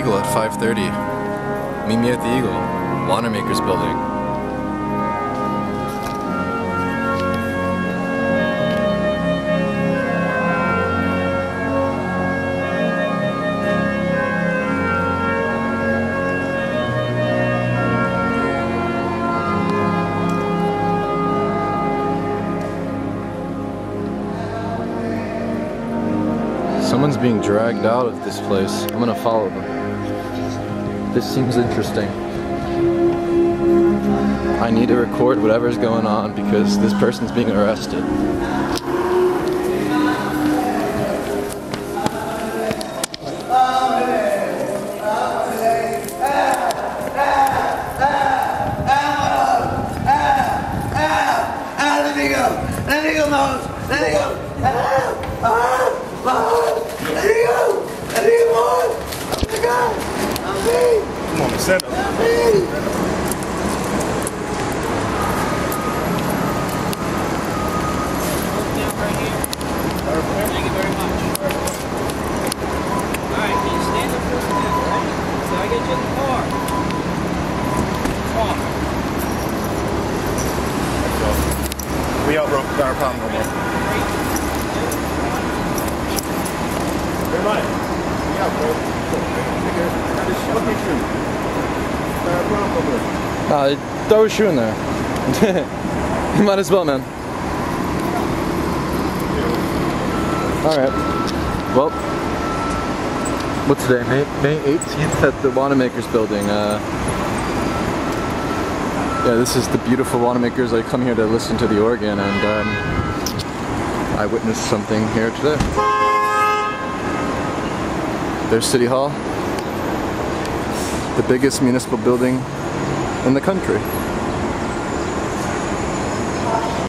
Eagle at 5:30. Meet me at the Eagle, Wanamaker's building. Someone's being dragged out of this place. I'm gonna follow them. This seems interesting. I need to record whatever's going on because this person's being arrested. Let me go, Mom! Let me go! Let me go! Let me go, Mom! Oh my God! I'm me! Come on, stand up. I'm me! Thank you very much. Alright, can you stand up for a minute, right? So I get you in the car. Come on. We out, bro. Got our problem no more. Hey, Mike. We out, bro. Throw a shoe in there. You might as well, man. Alright. Well, what's today? May 18th at the Wanamaker's building. Yeah, this is the beautiful Wanamakers. I come here to listen to the organ, and I witnessed something here today. There's City Hall, the biggest municipal building in the country.